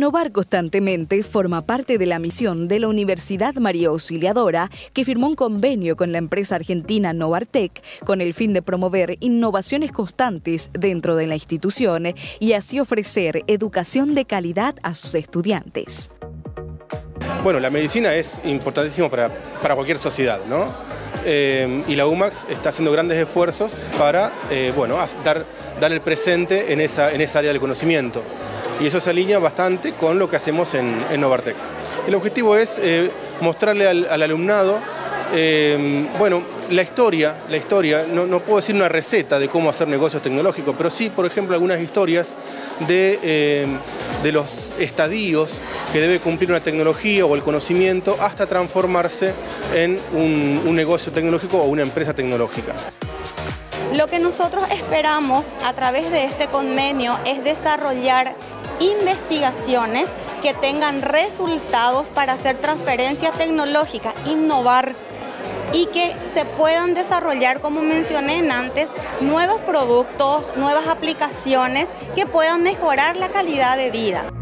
Innovar constantemente forma parte de la misión de la Universidad María Auxiliadora, que firmó un convenio con la empresa argentina Novartec con el fin de promover innovaciones constantes dentro de la institución y así ofrecer educación de calidad a sus estudiantes. Bueno, la medicina es importantísima para cualquier sociedad, ¿no? Y la UMAX está haciendo grandes esfuerzos para dar el presente en esa área del conocimiento. Y eso se alinea bastante con lo que hacemos en Novartec. El objetivo es mostrarle al alumnado la historia, no puedo decir una receta de cómo hacer negocios tecnológicos, pero sí, por ejemplo, algunas historias de los estadios que debe cumplir una tecnología o el conocimiento hasta transformarse en un negocio tecnológico o una empresa tecnológica. Lo que nosotros esperamos a través de este convenio es desarrollar investigaciones que tengan resultados para hacer transferencia tecnológica, innovar y que se puedan desarrollar, como mencioné antes, nuevos productos, nuevas aplicaciones que puedan mejorar la calidad de vida.